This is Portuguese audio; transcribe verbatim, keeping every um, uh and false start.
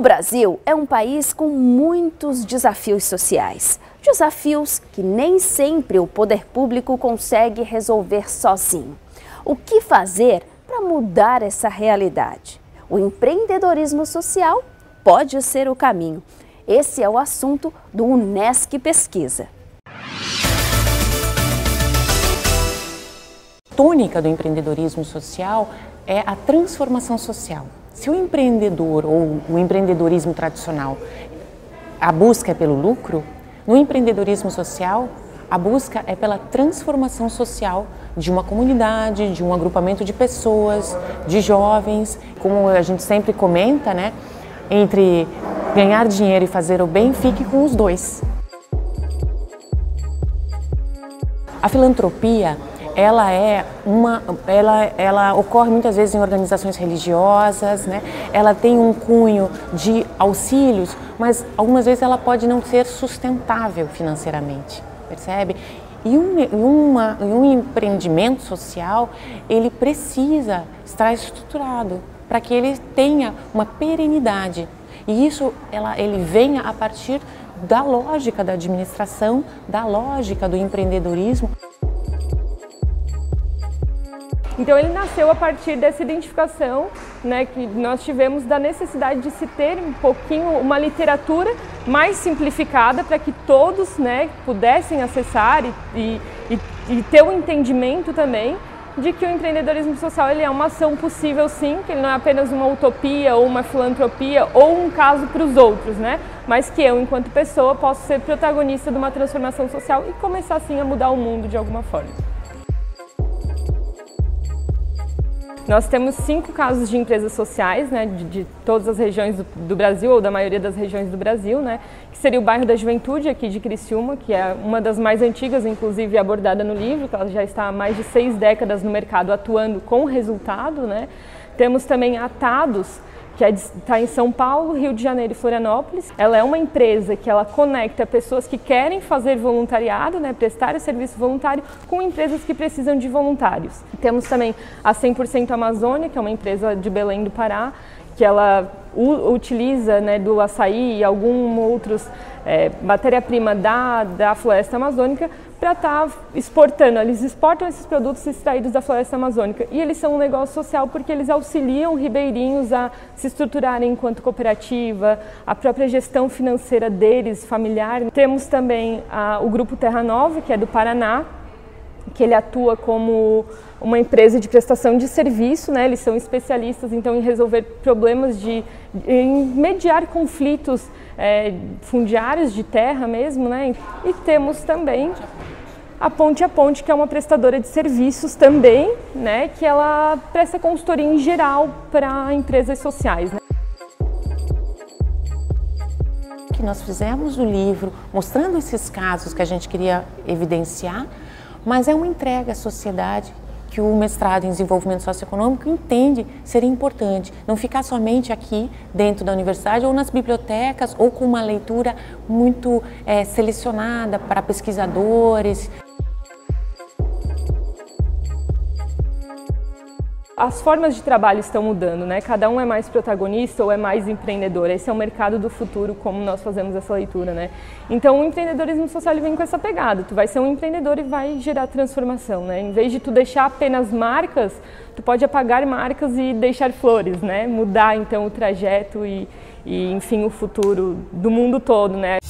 Brasil é um país com muitos desafios sociais. Desafios que nem sempre o poder público consegue resolver sozinho. O que fazer para mudar essa realidade? O empreendedorismo social pode ser o caminho. Esse é o assunto do Unesc Pesquisa. A tônica do empreendedorismo social é a transformação social. Se o empreendedor ou o empreendedorismo tradicional, a busca é pelo lucro, no empreendedorismo social, a busca é pela transformação social de uma comunidade, de um agrupamento de pessoas, de jovens. Como a gente sempre comenta, né? Entre ganhar dinheiro e fazer o bem, fique com os dois. A filantropia, ela é uma, ela, ela ocorre muitas vezes em organizações religiosas, né? Ela tem um cunho de auxílios, mas algumas vezes ela pode não ser sustentável financeiramente, percebe? E um, uma, um empreendimento social, ele precisa estar estruturado para que ele tenha uma perenidade. E isso ela, ele venha a partir da lógica da administração, da lógica do empreendedorismo. Então ele nasceu a partir dessa identificação, né, que nós tivemos da necessidade de se ter um pouquinho uma literatura mais simplificada para que todos, né, pudessem acessar e, e, e ter o um entendimento também de que o empreendedorismo social ele é uma ação possível sim, que ele não é apenas uma utopia ou uma filantropia ou um caso para os outros, né, mas que eu, enquanto pessoa, posso ser protagonista de uma transformação social e começar assim a mudar o mundo de alguma forma. Nós temos cinco casos de empresas sociais, né, de, de todas as regiões do, do Brasil, ou da maioria das regiões do Brasil, né, que seria o bairro da Juventude, aqui de Criciúma, que é uma das mais antigas, inclusive abordada no livro, que ela já está há mais de seis décadas no mercado atuando com resultado, né. Temos também a Tados, que está em São Paulo, Rio de Janeiro e Florianópolis. Ela é uma empresa que ela conecta pessoas que querem fazer voluntariado, né, prestar o serviço voluntário, com empresas que precisam de voluntários. Temos também a cem por cento Amazônia, que é uma empresa de Belém do Pará, que ela utiliza, né, do açaí e alguns outros é, matéria-prima da, da floresta amazônica para estar tá exportando. Eles exportam esses produtos extraídos da floresta amazônica e eles são um negócio social porque eles auxiliam ribeirinhos a se estruturarem enquanto cooperativa, a própria gestão financeira deles, familiar. Temos também a, o Grupo Terra Nova, que é do Paraná, que ele atua como uma empresa de prestação de serviço, né? Eles são especialistas então em resolver problemas de, em mediar conflitos é, fundiários de terra mesmo, né? E temos também a Ponte a Ponte, que é uma prestadora de serviços também, né? Que ela presta consultoria em geral para empresas sociais, né? Que nós fizemos o livro mostrando esses casos que a gente queria evidenciar, mas é uma entrega à sociedade que o mestrado em desenvolvimento socioeconômico entende ser importante. Não ficar somente aqui dentro da universidade ou nas bibliotecas ou com uma leitura muito é, selecionada para pesquisadores. As formas de trabalho estão mudando, né? Cada um é mais protagonista ou é mais empreendedor. Esse é o mercado do futuro, como nós fazemos essa leitura, né? Então o empreendedorismo social ele vem com essa pegada. Tu vai ser um empreendedor e vai gerar transformação, né? Em vez de tu deixar apenas marcas, tu pode apagar marcas e deixar flores, né? Mudar então o trajeto e, e enfim, o futuro do mundo todo, né?